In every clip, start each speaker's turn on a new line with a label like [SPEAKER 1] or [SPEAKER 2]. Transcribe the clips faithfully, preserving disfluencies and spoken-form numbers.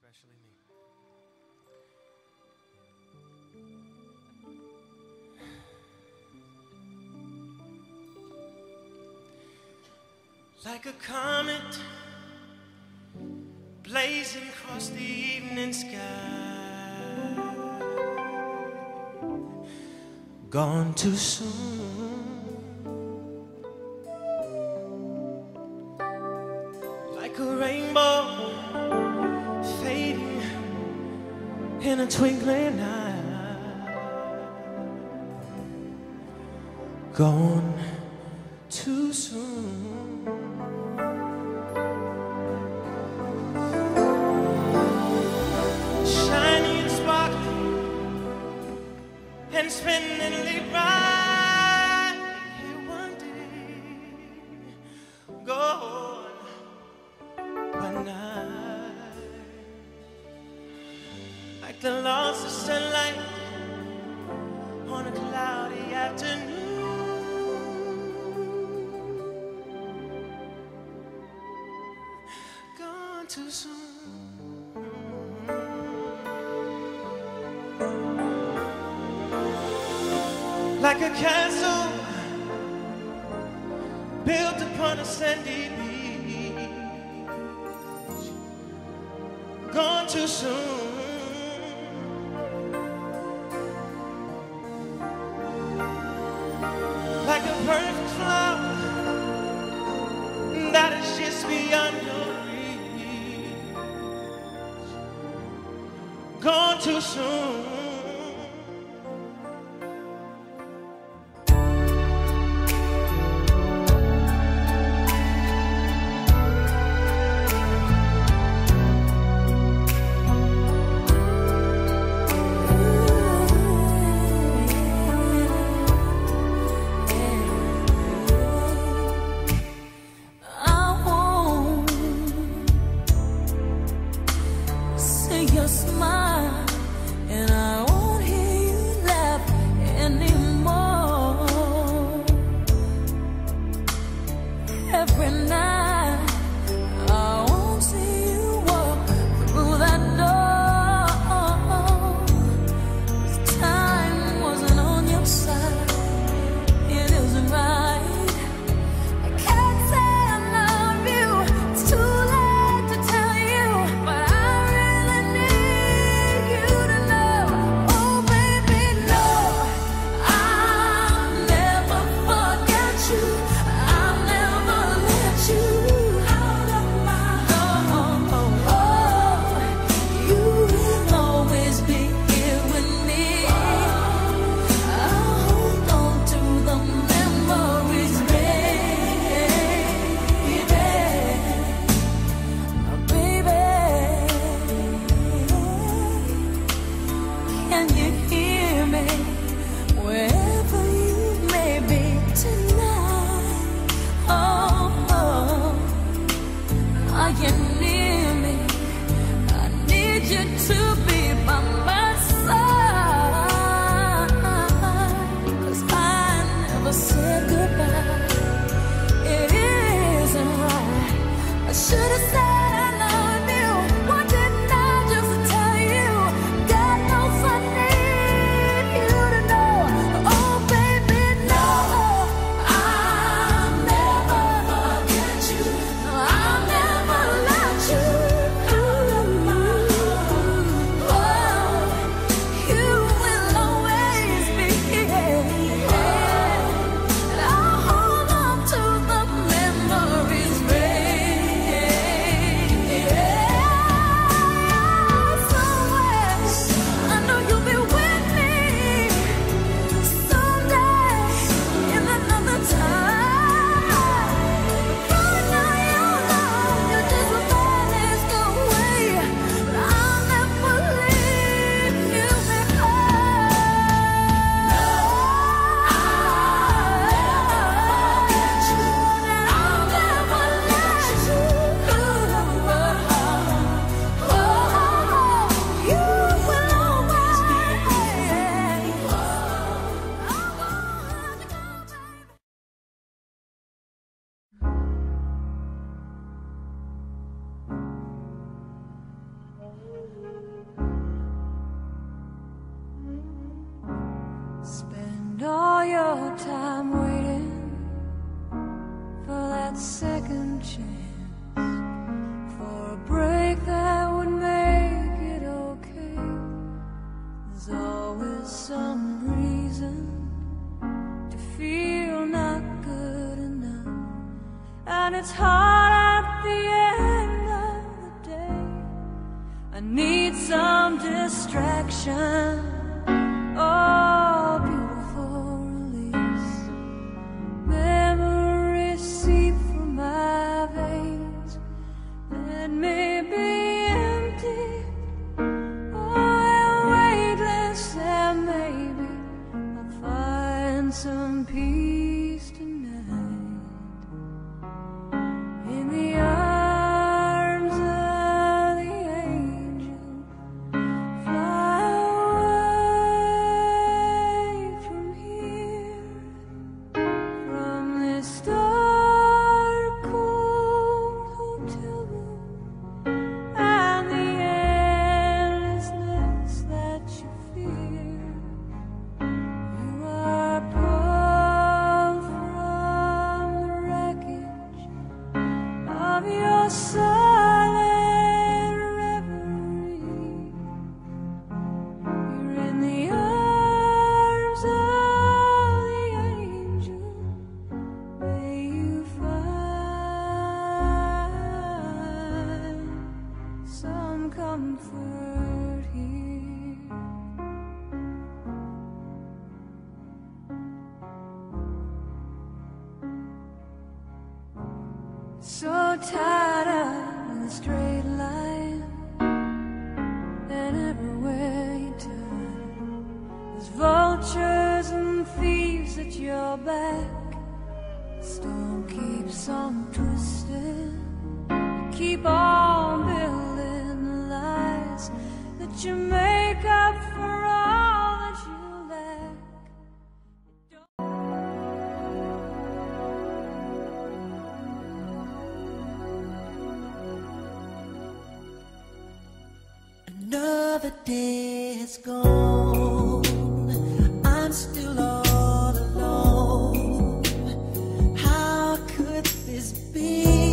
[SPEAKER 1] especially me. Like a comet blazing across the evening sky, gone too soon. Like a rainbow fading in a twinkling eye, gone too soon. Shiny and sparkling and spinning bright, here one day, gone one night. Like the loss of sunlight on a cloudy afternoon, gone too soon. Like a castle built upon a sandy beach, gone too soon. Like a perfect flower that is just beyond your reach, gone too soon.
[SPEAKER 2] Your smile, and I won't hear you laugh anymore. Every night I won't see you walk through that door. Time wasn't on your side, it isn't right. I can't say I love you, it's too late to tell you, but I really need you to know time waiting for that second chance, for a break that would make it okay. There's always some reason to feel not good enough, and it's hard at the end of the day. I need some distraction, oh, beautiful release. Memories seep through my veins. Let me be empty, oh, weightless, and maybe I'll find some peace tonight in the arms of the angel. Fly away from here, from this dark, cold hotel room, and the endlessness that you fear. You are pulled from the wreckage of your silent reverie. You're in the arms of the angel. May you find some comfort here. So tired of the straight line, and everywhere you turn, there's vultures and thieves at your back. The storm keeps on twisting. You keep on building the lies that you make up for all that you lack.
[SPEAKER 1] Another day has gone. I'm still all alone. How could this be?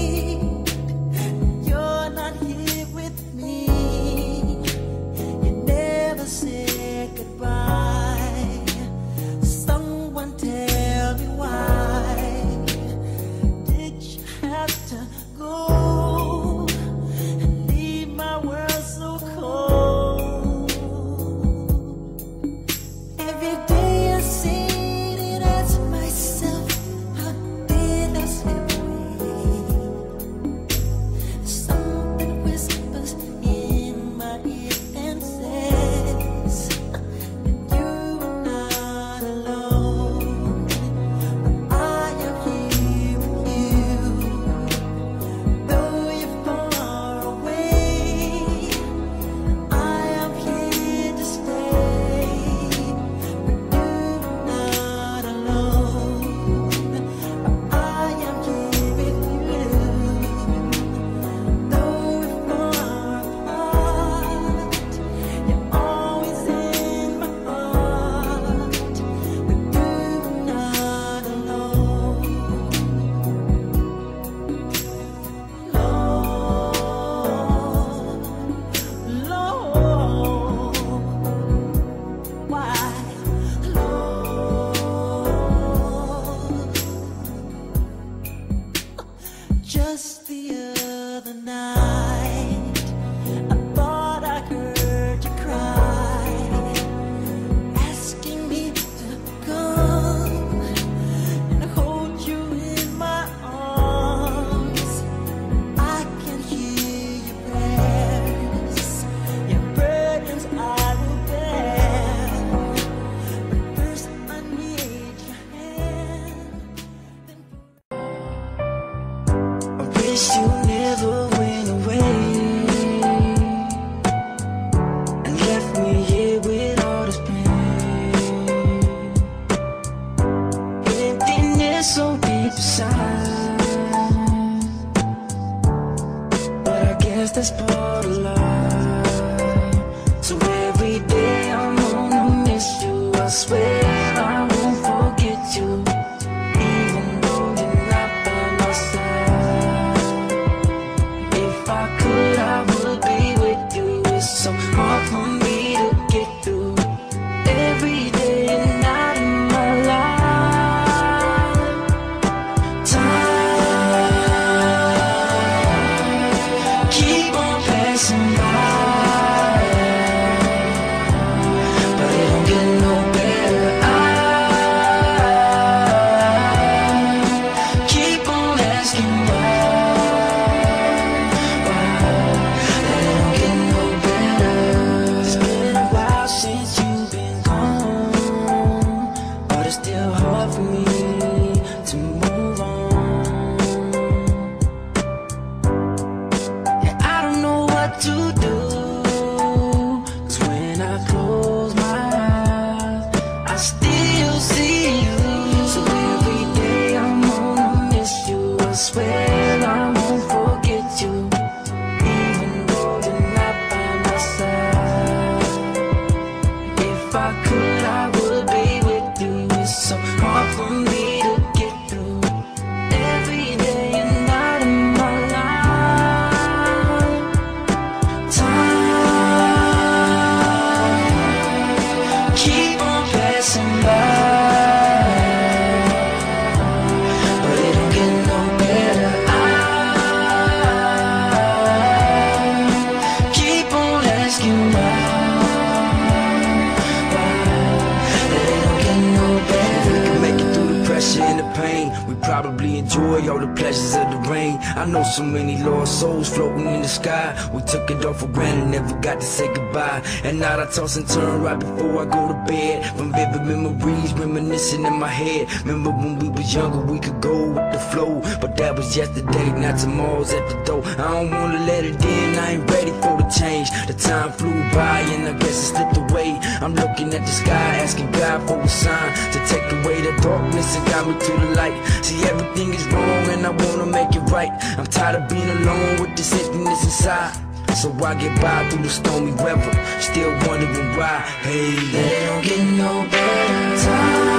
[SPEAKER 1] You're not here with me. You never said goodbye. Someone tell me why did you have to go and leave my world so cold?
[SPEAKER 3] the pleasures of the rain. I know so many lost souls floating in the sky. We took it all for granted, never got to say goodbye. And now I toss and turn right before I go to bed. From vivid memories reminiscing in my head. Remember when we was younger, we could go with the flow, but that was yesterday, now tomorrow's at the door. I don't wanna let it in, I ain't ready for the change. The time flew by and I guess it slipped away. I'm looking at the sky, asking God for a sign to take away the darkness and guide me to the light. See, everything is wrong and I wanna make it right. I'm tired of being alone with this emptiness inside. So I get by through the stormy weather, still wondering why. Hey,
[SPEAKER 2] they don't get no better. Time